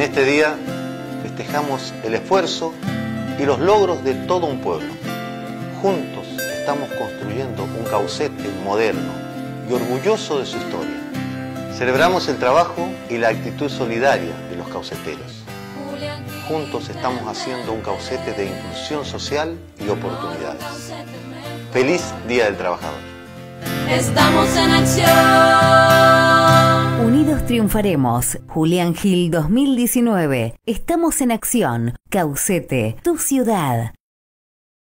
este día festejamos el esfuerzo y los logros de todo un pueblo. Juntos estamos construyendo un Caucete moderno y orgulloso de su historia. Celebramos el trabajo y la actitud solidaria de los cauceteros. Juntos estamos haciendo un Caucete de inclusión social y oportunidades. ¡Feliz Día del Trabajador! Estamos en acción. Unidos triunfaremos. Julián Gil 2019. Estamos en acción. Caucete, tu ciudad.